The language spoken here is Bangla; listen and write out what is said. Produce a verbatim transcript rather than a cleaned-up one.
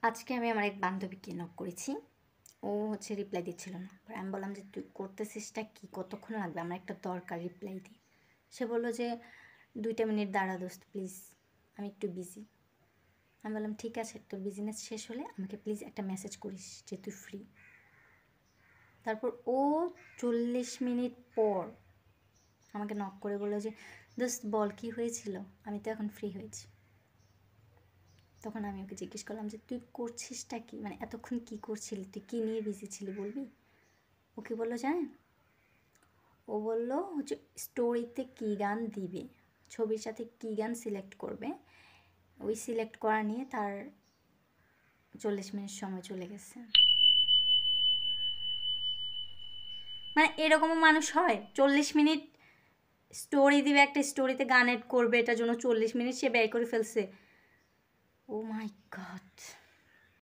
আজকে আমি আমার এক বান্ধবীকে নক করেছি। ও হচ্ছে রিপ্লাই দিচ্ছিল না। আমি বললাম যে তুই করতেছিসটা কি, কতক্ষণ লাগবে, আমার একটা দরকার, রিপ্লাই দিই। সে বললো যে দুইটা মিনিট দাঁড়া দোস্ত প্লিজ, আমি একটু বিজি। আমি বললাম ঠিক আছে, তোর বিজনেস শেষ হলে আমাকে প্লিজ একটা মেসেজ করিস যে তুই ফ্রি। তারপর ও চল্লিশ মিনিট পর আমাকে নক করে বললো যে দোস্ত বল কী হয়েছিল, আমি তো এখন ফ্রি হয়েছি। তখন আমি ওকে জিজ্ঞেস করলাম যে তুই করছিসটা কি, মানে এতক্ষণ কি করছিলি, তুই কী নিয়ে বিজি ছিলি বলবি। ও কী বললো জানেন, ও বললো হচ্ছে স্টোরিতে কী গান দিবে, ছবির সাথে কী গান সিলেক্ট করবে, ওই সিলেক্ট করা নিয়ে তার চল্লিশ মিনিট সময় চলে গেছে। মানে এরকমও মানুষ হয়, চল্লিশ মিনিট স্টোরি দিবে, একটা স্টোরিতে গান এড করবে, এটার জন্য চল্লিশ মিনিট সে ব্যয় করে ফেলছে। Oh my god.